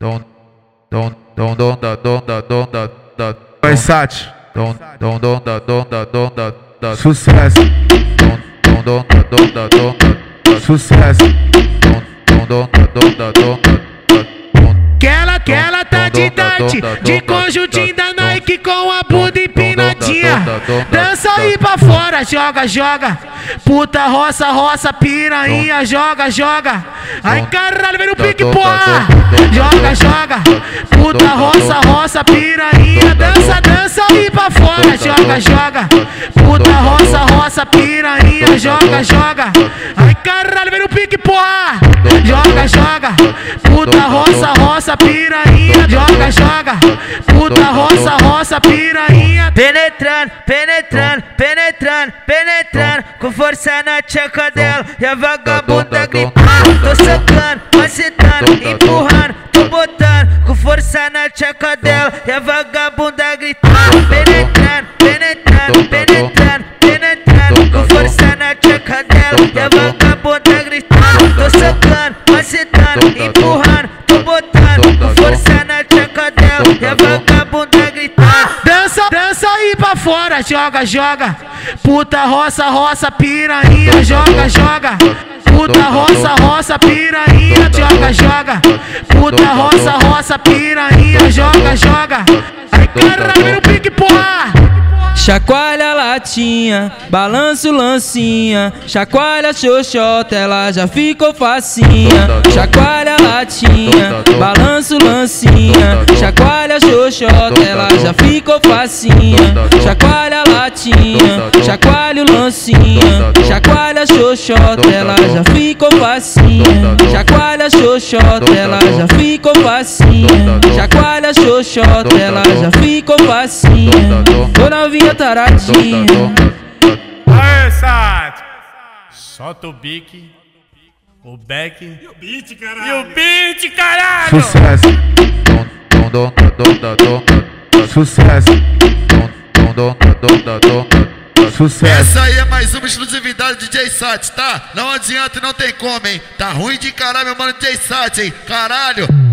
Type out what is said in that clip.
Versace, sucesso, sucesso. Que ela tá de date, de conjuntinho da Nike com a bunda empinadinha. Dança aí pra fora, joga, joga. Puta roça, piranha, joga, joga. Ai caralho, vem no pique, porra. Joga, joga. Puta roça, piranha. Dança aí pra fora, joga, joga. Puta roça, piranha, joga, joga. Ai caralho, vem no pique, porra. Joga, joga. Puta roça, piranha, joga, joga. Puta roça, piranha. Penetrando, com força na tcheca dela. E a vagabunda gritando. Tô socando, macetando, empurrando, tô botando. Com força na tcheca dela. E a vagabunda gritando. Penetrando, com força na tcheca dela. E a vagabunda gritando. Tô socando, macetando, empurrando, tô botando. Com força na tcheca dela. E a vagabunda gritando. Dança aí pra fora, joga, joga. Puta roça, piranha, joga, joga. Puta roça, piranha, joga, joga. Puta roça, piranha, joga, joga. Ai caralho, vem no pique, porra. Chacoalha a latinha, balança o lancinha. Chacoalha a xoxota, ela já ficou facinha. Chacoalha a latinha, balança o lancinha. Chacoalha a xoxota, ela já ficou facinha. Chacoalha a latinha, chacoalha o lancinha. Chacoalha a xoxota, ela já ficou facinha. Chacoalha a xoxota, ela já ficou facinha. Chacoalha a xoxota, ela já ficou facinha. Tô novinha taradinha. Aê, Sat! Solta o bique, o back e o beat, caralho! Sucesso, sucesso, sucesso. Essa aí é mais uma exclusividade de DJ Sat, tá? Não adianta e não tem como, hein? Tá ruim de caralho, meu mano DJ Sat, hein? Caralho!